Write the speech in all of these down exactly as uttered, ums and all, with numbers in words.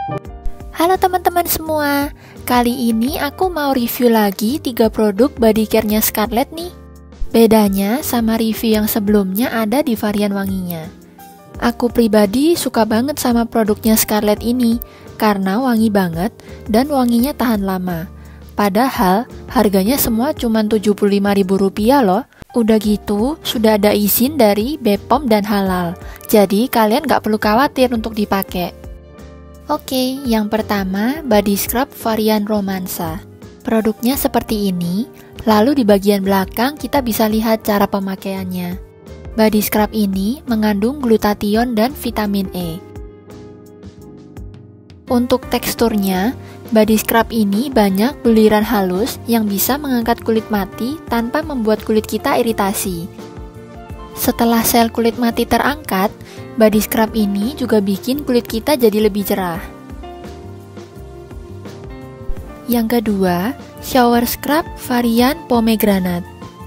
Halo teman-teman semua, kali ini aku mau review lagi tiga produk body care-nya Scarlett nih. Bedanya sama review yang sebelumnya ada di varian wanginya. Aku pribadi suka banget sama produknya Scarlett ini, karena wangi banget dan wanginya tahan lama. Padahal harganya semua cuma tujuh puluh lima ribu rupiah loh. Udah gitu, sudah ada izin dari B P O M dan halal. Jadi kalian gak perlu khawatir untuk dipakai. Oke, yang pertama body scrub varian romansa. Produknya seperti ini, lalu di bagian belakang kita bisa lihat cara pemakaiannya. Body scrub ini mengandung glutathione dan vitamin E. Untuk teksturnya, body scrub ini banyak buliran halus yang bisa mengangkat kulit mati tanpa membuat kulit kita iritasi. Setelah sel kulit mati terangkat, body scrub ini juga bikin kulit kita jadi lebih cerah. Yang kedua, shower scrub varian pomegranate.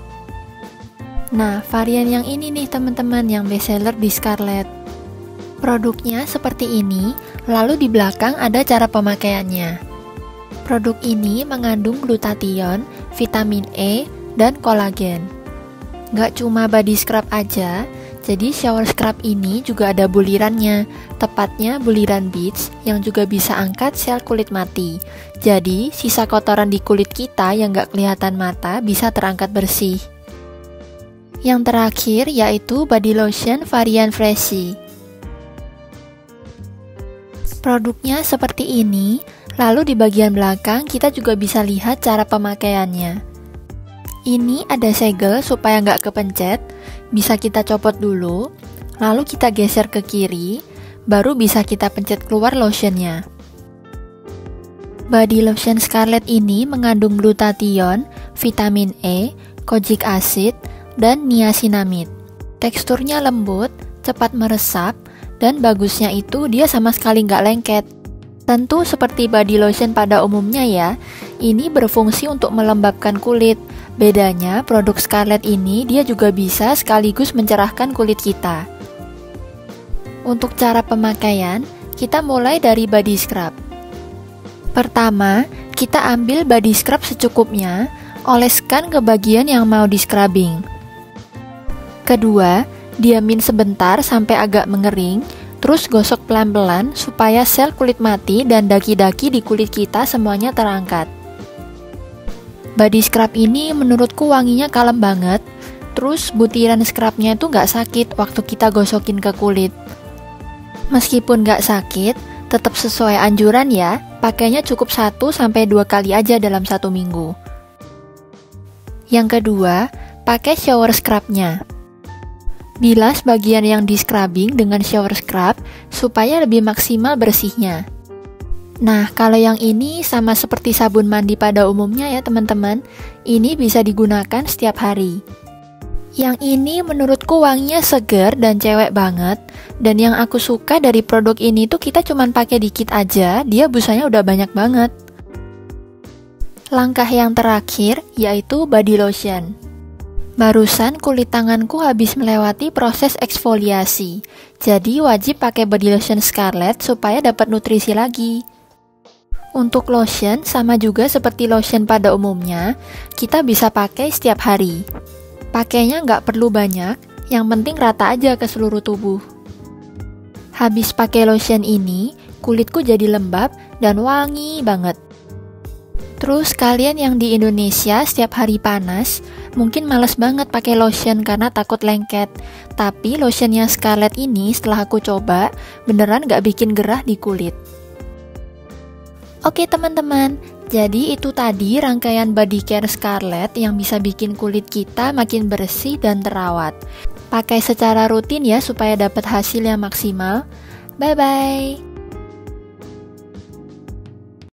Nah, varian yang ini nih teman-teman yang bestseller di Scarlett. Produknya seperti ini, lalu di belakang ada cara pemakaiannya. Produk ini mengandung glutathione, vitamin E, dan kolagen. Gak cuma body scrub aja, jadi shower scrub ini juga ada bulirannya, tepatnya buliran beads yang juga bisa angkat sel kulit mati. Jadi, sisa kotoran di kulit kita yang gak kelihatan mata bisa terangkat bersih. Yang terakhir yaitu body lotion varian Freshy. Produknya seperti ini, lalu di bagian belakang kita juga bisa lihat cara pemakaiannya. Ini ada segel supaya nggak kepencet, bisa kita copot dulu, lalu kita geser ke kiri, baru bisa kita pencet keluar lotionnya. Body lotion Scarlett ini mengandung glutathione, vitamin E, kojic acid, dan niacinamide. Teksturnya lembut, cepat meresap, dan bagusnya itu dia sama sekali nggak lengket. Tentu seperti body lotion pada umumnya ya, ini berfungsi untuk melembabkan kulit. Bedanya, produk Scarlett ini dia juga bisa sekaligus mencerahkan kulit kita. Untuk cara pemakaian, kita mulai dari body scrub. Pertama, kita ambil body scrub secukupnya, oleskan ke bagian yang mau di scrubbing. Kedua, diamin sebentar sampai agak mengering, terus gosok pelan-pelan supaya sel kulit mati dan daki-daki di kulit kita semuanya terangkat. Body scrub ini menurutku wanginya kalem banget, terus butiran scrubnya itu nggak sakit waktu kita gosokin ke kulit. Meskipun nggak sakit, tetap sesuai anjuran ya, pakainya cukup satu sampai dua kali aja dalam satu minggu. Yang kedua, pakai shower scrubnya. Bilas bagian yang di scrubbing dengan shower scrub supaya lebih maksimal bersihnya. Nah, kalau yang ini sama seperti sabun mandi pada umumnya ya teman-teman, ini bisa digunakan setiap hari. Yang ini menurutku wanginya seger dan cewek banget, dan yang aku suka dari produk ini tuh kita cuman pakai dikit aja, dia busanya udah banyak banget. Langkah yang terakhir yaitu body lotion. Barusan kulit tanganku habis melewati proses eksfoliasi, jadi wajib pakai body lotion Scarlett supaya dapat nutrisi lagi. Untuk lotion, sama juga seperti lotion pada umumnya, kita bisa pakai setiap hari. Pakainya nggak perlu banyak, yang penting rata aja ke seluruh tubuh. Habis pakai lotion ini, kulitku jadi lembab dan wangi banget. Terus kalian yang di Indonesia setiap hari panas, mungkin males banget pakai lotion karena takut lengket. Tapi lotionnya Scarlett ini setelah aku coba, beneran gak bikin gerah di kulit. Oke teman-teman, jadi itu tadi rangkaian body care Scarlett yang bisa bikin kulit kita makin bersih dan terawat. Pakai secara rutin ya supaya dapat hasil yang maksimal. Bye-bye!